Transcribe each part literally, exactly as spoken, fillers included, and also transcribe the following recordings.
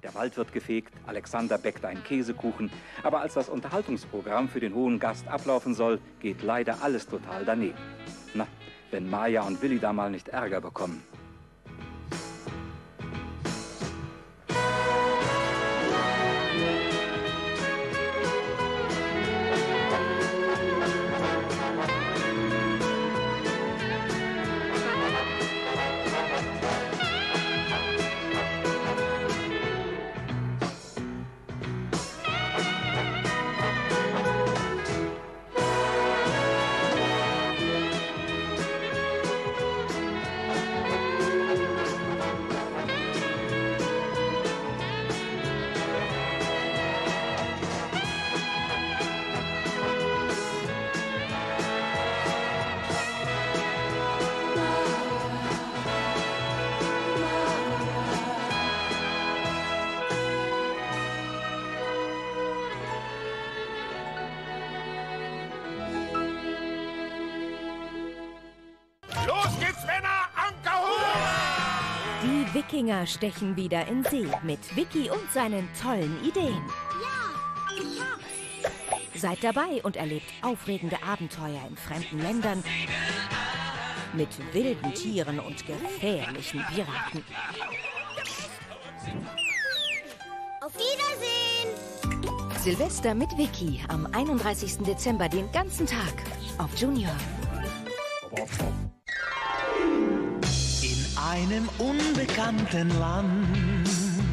Der Wald wird gefegt, Alexander bäckt einen Käsekuchen. Aber als das Unterhaltungsprogramm für den hohen Gast ablaufen soll, geht leider alles total daneben. Na, wenn Maja und Willi da mal nicht Ärger bekommen. Die Wikinger stechen wieder in See mit Vicky und seinen tollen Ideen. Ja, ich hab's. Seid dabei und erlebt aufregende Abenteuer in fremden Ländern mit wilden Tieren und gefährlichen Piraten. Auf Wiedersehen! Silvester mit Vicky am einunddreißigsten Dezember den ganzen Tag auf Junior. In einem unbekannten Land,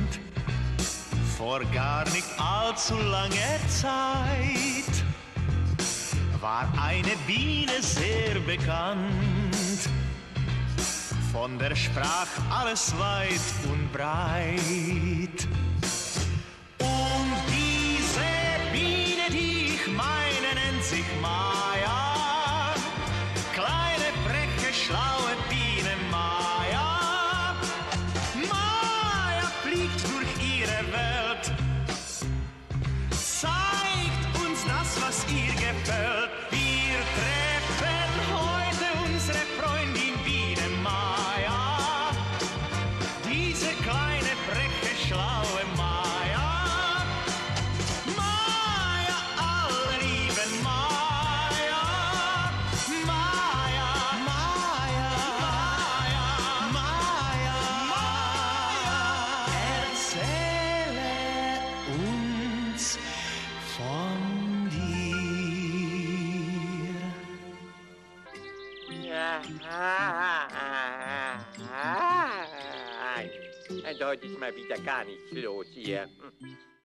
vor gar nicht allzu langer Zeit, war eine Biene sehr bekannt. Von der sprach alles weit und breit. Und diese Biene, die ich meine, nennt sich Maja. Kleine, freche, schlaue Biene Maja. Maja fliegt durch ihre Welt, zeigt uns das, was ihr gefällt. Wir treffen heute unsere Freundin Biene Maja. Diese kleine, freche, schlaue Maja. Maja, alle lieben Maja. Maja, Maja, Maja, Maja, Maja. Erzähle uns von dir. Ja, heute ist mal wieder gar nichts los hier.